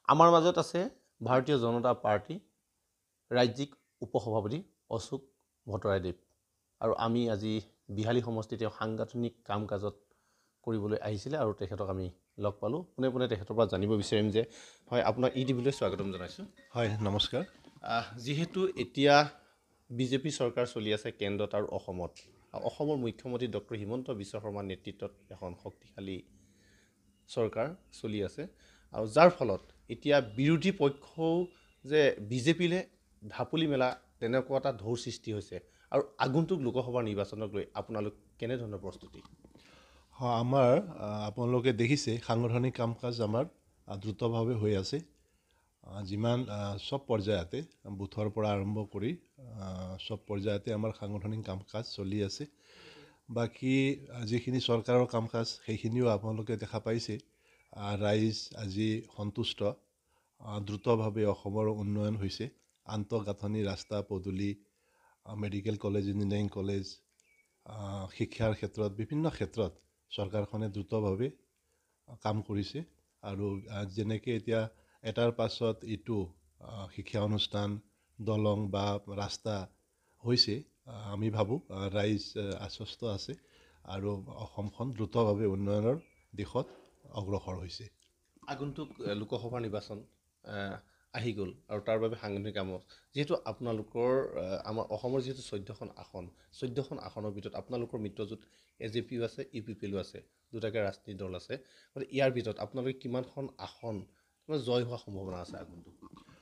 আমাৰ মাজত আছে ভাৰতীয় জনতা পাৰ্টি ৰাজ্যিক উপসভাপতি অশোক ভট্টৰাইদেৱ, আৰু আমি আজি বিহালী সমষ্টিত তেওঁ সাংগঠনিক কাম কাজত কৰিবলৈ আহিছিলে আৰু তেখেতক আমি লগ পালোঁ। পোনে পোনে তেখেতৰ পৰা জানিব বিচাৰিম যে হয়, আপোনাক টিভিলৈ স্বাগতম জনাইছোঁ। হয়, নমস্কাৰ। যিহেতু এতিয়া বিজেপি চৰকাৰ চলি আছে কেন্দ্ৰত আৰু অসমত, অসমৰ মুখ্যমন্ত্ৰী ডক্টৰ হিমন্ত বিশ্ব শৰ্মাৰ নেতৃত্বত এখন শক্তিশালী চৰকাৰ চলি আছে, আৰু যাৰ ফলত এতিয়া বিৰোধী পক্ষও যে বিজেপিলৈ ঢাপলি মেলা তেনেকুৱা এটা ঢৌৰ সৃষ্টি হৈছে। আৰু আগন্তুক লোকসভাৰ নিৰ্বাচনক লৈ আপোনালোক কেনেধৰণৰ প্ৰস্তুতি? হয়, আমাৰ আপোনালোকে দেখিছে সাংগঠনিক কাম কাজ আমাৰ দ্ৰুতভাৱে হৈ আছে। যিমান চব পৰ্যায়তে বুথৰ পৰা আৰম্ভ কৰি চব পৰ্যায়তে আমাৰ সাংগঠনিক কাম কাজ চলি আছে। বাকী যিখিনি চৰকাৰৰ কাম কাজ সেইখিনিও আপোনালোকে দেখা পাইছে। ৰাইজ আজি সন্তুষ্ট। দ্ৰুতভাৱে অসমৰ উন্নয়ন হৈছে। আন্তঃগাঁথনি, ৰাস্তা পদূলি, মেডিকেল কলেজ, ইঞ্জিনিয়াৰিং কলেজ, শিক্ষাৰ ক্ষেত্ৰত বিভিন্ন ক্ষেত্ৰত চৰকাৰখনে দ্ৰুতভাৱে কাম কৰিছে। আৰু যেনেকৈ এতিয়া এটাৰ পাছত ইটো শিক্ষা অনুষ্ঠান, দলং বা ৰাস্তা হৈছে, আমি ভাবোঁ ৰাইজ আশ্বস্ত আছে আৰু অসমখন দ্ৰুতভাৱে উন্নয়নৰ দিশত অগ্ৰসৰ হৈছে। আগন্তুক লোকসভা নিৰ্বাচন আহি গ'ল আৰু তাৰ বাবে সাংগঠনিক কামত যিহেতু আপোনালোকৰ আমাৰ অসমৰ যিহেতু 14খন আসনৰ ভিতৰত আপোনালোকৰ মিত্ৰজোঁট AJPও আছে, UPPLও আছে, দুটাকে ৰাজনীতি দল আছে। গতিকে ইয়াৰ ভিতৰত আপোনালোকে কিমানখন আসন জয় হোৱাৰ সম্ভাৱনা আছে আগন্তুক?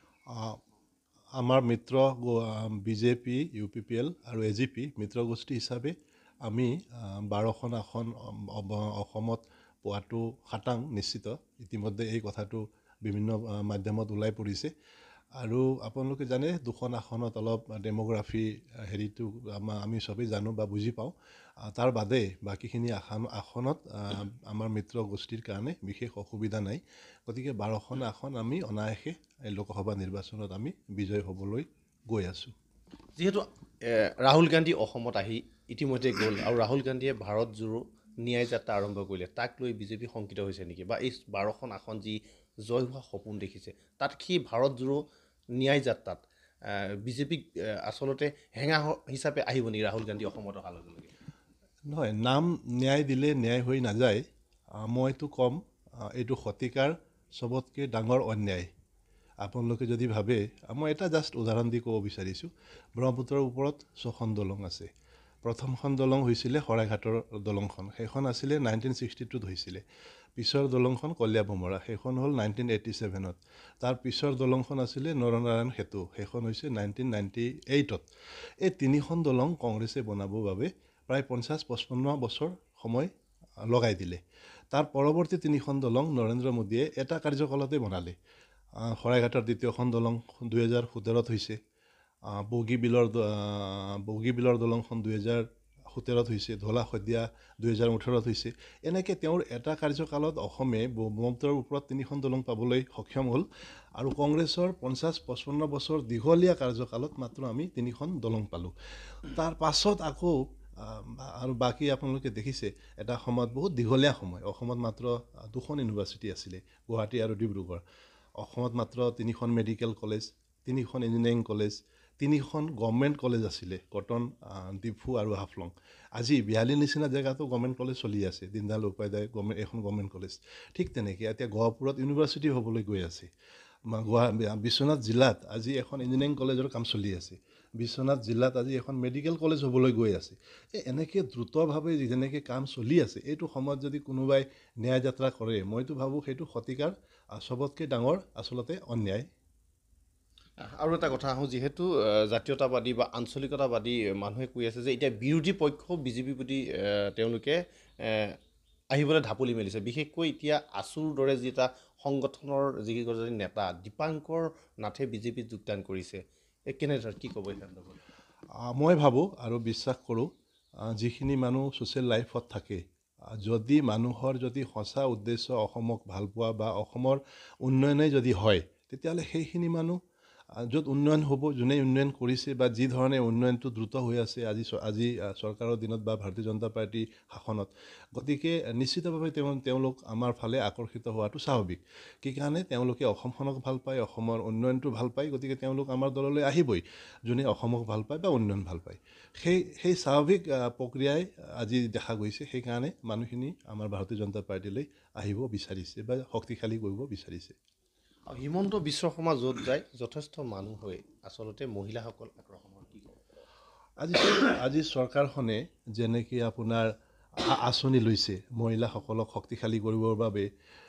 আমাৰ মিত্ৰ BJP, UPPL আৰু AJP মিত্ৰগোষ্ঠী হিচাপে আমি 12খন আসন অসমত পোৱাটো খাটাং নিশ্চিত। ইতিমধ্যে এই কথাটো বিভিন্ন মাধ্যমত ওলাই পৰিছে। আৰু আপোনালোকে জানে 2খন আসনত অলপ ডেমোগ্ৰাফি হেৰিটো আমি চবেই জানো বা বুজি পাওঁ। তাৰ বাদে বাকীখিনি আসনত আমাৰ মিত্ৰ গোষ্ঠীৰ কাৰণে বিশেষ অসুবিধা নাই। গতিকে 12খন আসন আমি অনায়াসে লোকসভা নিৰ্বাচনত আমি বিজয় হ'বলৈ গৈ আছোঁ। যিহেতু ৰাহুল গান্ধী অসমত আহি ইতিমধ্যে গ'ল আৰু ৰাহুল গান্ধীয়ে ভাৰত জোৰো ন্যায় যাত্ৰা আৰম্ভ কৰিলে, তাক লৈ বিজেপি শংকিত হৈছে নেকি? বা এই 12খন আসন যি জয় হোৱা সপোন দেখিছে, তাত সেই ভাৰত জোৰো ন্যায় যাত্ৰাত বিজেপিক আচলতে হেঙা হিচাপে আহিব নেকি ৰাহুল গান্ধী অসমত অহাৰ লগে লগে? নহয়, নাম ন্যায় দিলে ন্যায় হৈ নাযায়। মইতো ক'ম এইটো শতিকাৰ চবতকৈ ডাঙৰ অন্যায়। আপোনালোকে যদি ভাবে, মই এটা জাষ্ট উদাহৰণ দি ক'ব বিচাৰিছোঁ। ব্ৰহ্মপুত্ৰৰ ওপৰত 6খন দলং আছে। প্ৰথমখন দলং হৈছিলে শৰাইঘাটৰ দলংখন, সেইখন আছিলে 1962ত হৈছিলে। পিছৰ দলংখন কলীয়াভোমোৰা, সেইখন হ'ল 1987ত। তাৰ পিছৰ দলংখন আছিলে নৰনাৰায়ণ সেতু, সেইখন হৈছে 1998ত। এই 3খন দলং কংগ্ৰেছে বনাবৰ বাবে প্ৰায় 50-55 বছৰ সময় লগাই দিলে। তাৰ পৰৱৰ্তী 3খন দলং নৰেন্দ্ৰ মোদীয়ে এটা কাৰ্যকালতে বনালে। শৰাইঘাটৰ 2খন দলং 2017ত হৈছে। বগীবিলৰ দলংখন 2017ত হৈছে। ধলা শদিয়া 2018ত হৈছে। এনেকৈ তেওঁৰ এটা কাৰ্যকালত অসমে ব্ৰহ্মপুত্ৰৰ ওপৰত 3খন দলং পাবলৈ সক্ষম হ'ল। আৰু কংগ্ৰেছৰ 50-55 বছৰ দীঘলীয়া কাৰ্যকালত মাত্ৰ আমি 3খন দলং পালোঁ। তাৰ পাছত আকৌ আৰু বাকী আপোনালোকে দেখিছে এটা সময়ত বহুত দীঘলীয়া সময় অসমত মাত্ৰ 2খন ইউনিভাৰ্চিটি আছিলে, গুৱাহাটী আৰু ডিব্ৰুগড়। অসমত মাত্ৰ 3খন মেডিকেল কলেজ, 3খন ইঞ্জিনিয়াৰিং কলেজ, 3খন গভৰ্ণমেণ্ট কলেজ আছিলে, কটন, ডিফু আৰু হাফলং। আজি 42 নিচিনা জেগাতো গভৰ্ণমেণ্ট কলেজ চলি আছে। দীনদয়াল উপাধ্যায় এখন গভৰ্ণমেণ্ট কলেজ। ঠিক তেনেকৈ এতিয়া গহপুৰত ইউনিভাৰ্চিটি হ'বলৈ গৈ আছে। বিশ্বনাথ জিলাত আজি এখন ইঞ্জিনিয়াৰিং কলেজৰ কাম চলি আছে। বিশ্বনাথ জিলাত আজি এখন মেডিকেল কলেজ হ'বলৈ গৈ আছে। এনেকৈ দ্ৰুতভাৱে যেনেকৈ কাম চলি আছে, এইটো সময়ত যদি কোনোবাই ন্যায় যাত্ৰা কৰে, মইতো ভাবোঁ সেইটো শতিকাৰ চবতকৈ ডাঙৰ আচলতে অন্যায়। আৰু এটা কথা আহোঁ, যিহেতু জাতীয়তাবাদী বা আঞ্চলিকতাবাদী মানুহে কৈ আছে যে এতিয়া বিৰোধী পক্ষও বিজেপিৰ প্ৰতি তেওঁলোকে আহিবলৈ ঢাপলি মেলিছে। বিশেষকৈ এতিয়া আছুৰ দৰে যি এটা সংগঠনৰ যিকেইগৰাকী নেতা দীপাংকৰ নাথে বিজেপিত যোগদান কৰিছে, কেনেধৰণৰ কি ক'ব এই সন্দৰ্ভত? মই ভাবোঁ আৰু বিশ্বাস কৰোঁ, যিখিনি মানুহ ছ'চিয়েল লাইফত থাকে, যদি মানুহৰ যদি সঁচা উদ্দেশ্য অসমক ভালপোৱা বা অসমৰ উন্নয়নে যদি হয়, তেতিয়াহ'লে সেইখিনি মানুহ য'ত উন্নয়ন হ'ব, যোনে উন্নয়ন কৰিছে বা যি ধৰণে উন্নয়নটো দ্ৰুত হৈ আছে আজি চৰকাৰৰ দিনত বা ভাৰতীয় জনতা পাৰ্টীৰ শাসনত, গতিকে নিশ্চিতভাৱে তেওঁলোক আমাৰ ফালে আকৰ্ষিত হোৱাটো স্বাভাৱিক। কি কাৰণে তেওঁলোকে অসমখনক ভাল পায়, অসমৰ উন্নয়নটো ভাল পায়, গতিকে তেওঁলোক আমাৰ দললৈ আহিবই, যোনে অসমক ভাল পায় বা উন্নয়ন ভাল পায়। সেই স্বাভাৱিক প্ৰক্ৰিয়াই আজি দেখা গৈছে। সেইকাৰণে মানুহখিনি আমাৰ ভাৰতীয় জনতা পাৰ্টীলৈ আহিব বিচাৰিছে বা শক্তিশালী কৰিব বিচাৰিছে। হিমন্ত বিশ্ব শৰ্মা য'ত যায় যথেষ্ট মানুহ হৈ আচলতে মহিলাসকল আকৰ্ষণ হয়, কি ক'ব? আজি চৰকাৰখনে যেনেকৈ আপোনাৰ আঁচনি লৈছে মহিলাসকলক শক্তিশালী কৰিবৰ বাবে,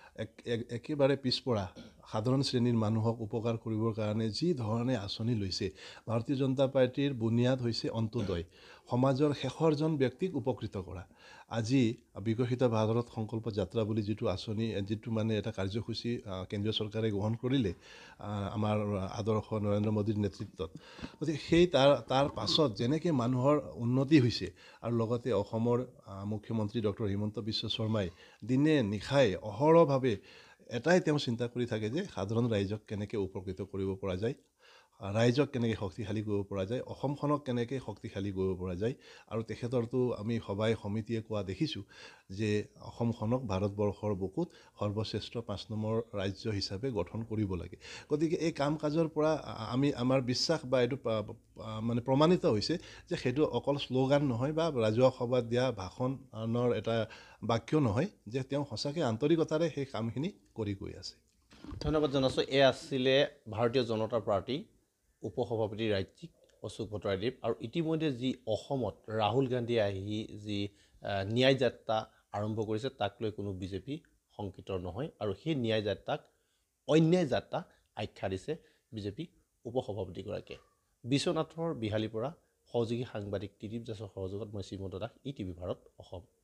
একেবাৰে পিছপৰা সাধাৰণ শ্ৰেণীৰ মানুহক উপকাৰ কৰিবৰ কাৰণে যি ধৰণে আঁচনি লৈছে, ভাৰতীয় জনতা পাৰ্টীৰ বুনিয়াদ হৈছে অন্তোদয়, সমাজৰ শেষৰজন ব্যক্তিক উপকৃত কৰা। আজি বিকশিত ভাৰত সংকল্প যাত্ৰা বুলি যিটো আঁচনি, যিটো মানে এটা কাৰ্যসূচী কেন্দ্ৰীয় চৰকাৰে গ্ৰহণ কৰিলে আমাৰ আদৰ্শ নৰেন্দ্ৰ মোদীৰ নেতৃত্বত, গতিকে সেই তাৰ পাছত যেনেকৈ মানুহৰ উন্নতি হৈছে আৰু লগতে অসমৰ মুখ্যমন্ত্ৰী ডক্টৰ হিমন্ত বিশ্ব শৰ্মাই দিনে নিশাই অহৰহভাৱে এটাই তেওঁ চিন্তা কৰি থাকে যে সাধাৰণ ৰাইজক কেনেকৈ উপকৃত কৰিব পৰা যায়, ৰাইজক কেনেকৈ শক্তিশালী কৰিব পৰা যায়, অসমখনক কেনেকৈ শক্তিশালী কৰিব পৰা যায়। আৰু তেখেতৰতো আমি সভাই সমিতিয়ে কোৱা দেখিছোঁ যে অসমখনক ভাৰতবৰ্ষৰ বুকুত সৰ্বশ্ৰেষ্ঠ ৫ নম্বৰ ৰাজ্য হিচাপে গঠন কৰিব লাগে। গতিকে এই কাম কাজৰ পৰা আমাৰ বিশ্বাস বা এইটো মানে প্ৰমাণিত হৈছে যে সেইটো অকল শ্লোগান নহয় বা ৰাজহুৱা সভাত দিয়া ভাষণৰ এটা বাক্য নহয়, যে তেওঁ সঁচাকৈ আন্তৰিকতাৰে সেই কামখিনি কৰি গৈ আছে। ধন্যবাদ জনাইছোঁ। এয়া আছিলে ভাৰতীয় জনতা পাৰ্টি উপসভাপতি ৰাজ্যিক অশোক ভট্টাৰাদেৱ। আৰু ইতিমধ্যে যি অসমত ৰাহুল গান্ধীয়ে আহি যি ন্যায় যাত্ৰা আৰম্ভ কৰিছে, তাক লৈ কোনো বিজেপি শংকিত নহয়। আৰু সেই ন্যায় যাত্ৰাক অন্যায় যাত্ৰা আখ্যা দিছে বিজেপি উপসভাপতিগৰাকীয়ে। বিশ্বনাথৰ বিহালীৰ পৰা সহযোগী সাংবাদিক ত্ৰিদীপ দাসৰ সহযোগত মই শ্ৰীমন্ত দাস, ETV ভাৰত অসম।